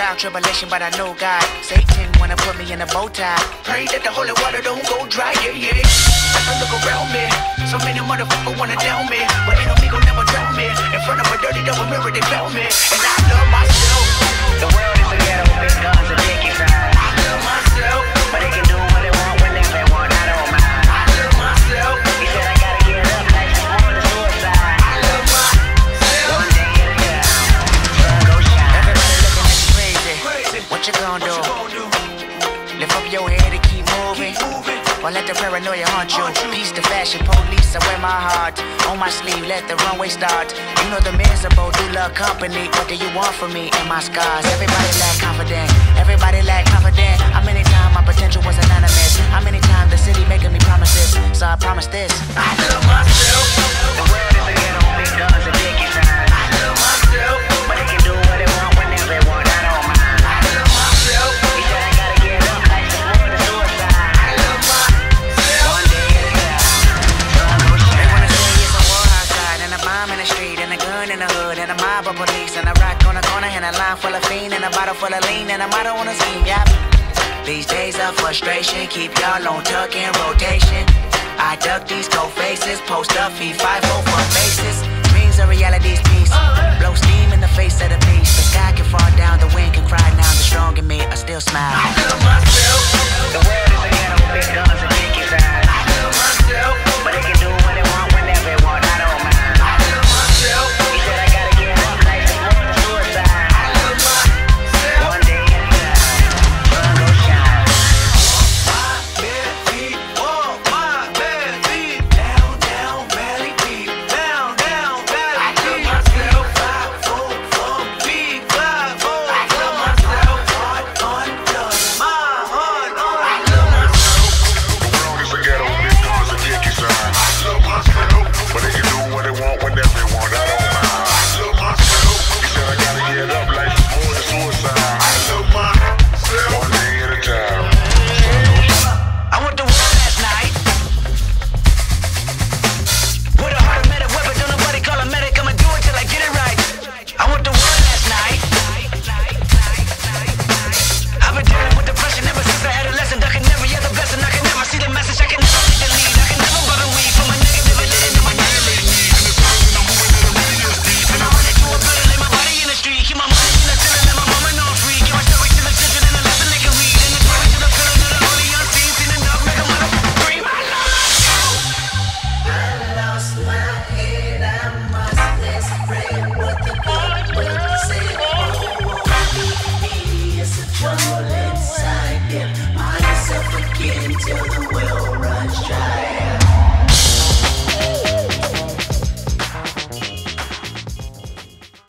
trial, tribulation, but I know God. Satan wanna put me in a bow tie. Pray that the holy water don't go dry, yeah, yeah. I look around me, so many motherfuckers wanna down me, but ain't no gon' never drown me. In front of a dirty double mirror, they found me, and I love myself. The world is a ghetto, big guns and dicky signs. I love myself, but they can do what they want whenever they want. I don't mind. I love myself. He said I gotta get up, like this more than suicide. I love myself. One day at a time, sun go shine. Everybody looking at you crazy. What you gonna do? Lift up your head and keep moving. Or let the paranoia haunt you. Peace to fashion police, I wear my heart on my sleeve, let the runway start. You know the miserable do love company. What do you want from me and my scars? Everybody lack confidence. Everybody lack confidence. How many times my potential was anonymous? How many times the city making me promises? So I promise this. I love myself. The world is a ghetto, big guns and dicky signs. I love myself. But they can do what they want whenever they want. I don't mind. I love myself. He said I gotta get up, like this more than suicide. I love myself. One day at a time, sun go shine. They wanna say it's a war outside, and a bomb in the street, and a gun in the hood, and a mob of police, and a rock on the corner, and a line full of fiend, and a bottle full of lean, and a motto on the scene, yep. These days of frustration keep y'all on tuck in rotation. I duck these cold faces, post up, feed 5-0 for faces. Dreams are reality's peace. Blow steam in the face of the beast. The sky can fall down, the wind can cry now. The strong in me, I still smile. I love myself. The world is a ghetto, big guns and dicky signs. I love myself. But they can do what they want whenever they want. I don't mind. I love myself. He said I gotta get up, like this more than suicide. I love myself. One day at a time, sun go shine. My bare feet, oh my bare feet, down, down, valley deep, down, down, valley deep. I love myself. 5-4 from big 5-4. I love myself. Heart undone, my heart undone. I love myself. The world is a ghetto, big guns and dicky signs. I love myself. But they can do what they want whenever they want. I don't mind. I love myself. He said I gotta get up, like this more than suicide. I love myself. One day at a time. I went to war last night with a heart of medic weapon, don't nobody call a medic, I'ma do it till I get it right. I went to war last night. I've been dealing with depression ever since I had a lesson. I can never hear the blessing, I can never see the message, I can never see the lead, I can never bother weed from my negative and let it into my negative need. And it's hard when I'm moving at a radio speed. And I'm running to a better, lay my body in the street, keep my money in the ceiling, let my mama know I'm free. Give my story to the children and a lesson they can read. And the glory to the feeling of the only unseen, seen enough, make a motherfucker scream. I love myself. I lost my head, I must explain what the God will say. Oh, me, it's a trouble inside. Get myself again till the